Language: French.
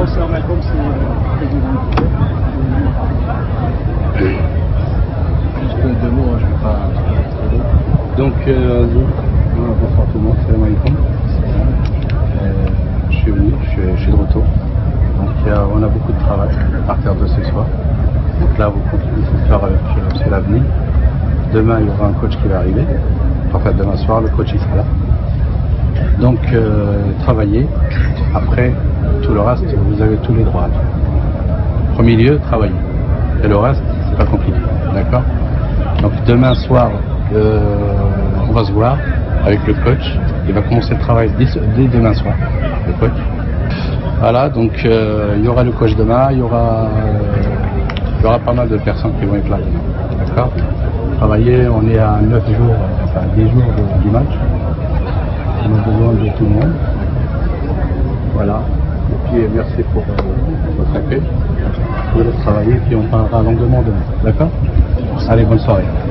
Assalamu alaikum, c'est le président. Juste deux mots, je ne vais pas. Donc, bonsoir tout le monde, salam alaikum. Je suis venu, je suis de retour. Donc, on a beaucoup de travail à partir de ce soir. Donc là, vous continuez ce soir avec c'est l'avenir. Demain, il y aura un coach qui va arriver. Enfin, demain soir, le coach il sera là. Donc, travaillez. Après, tout le reste, vous avez tous les droits. Premier lieu, travaillez. Et le reste, c'est pas compliqué. D'accord? Donc, demain soir, on va se voir avec le coach. Il va commencer le travail dès demain soir, le coach. Voilà, donc il y aura le coach demain, il y aura pas mal de personnes qui vont être là demain. D'accord? Travailler, on est à 9 jours, enfin 10 jours du match. On a besoin de tout le monde. Voilà. Et puis merci pour votre accueil. Je vous laisse travailler, puis on parlera longuement demain. D'accord? Allez, bonne soirée.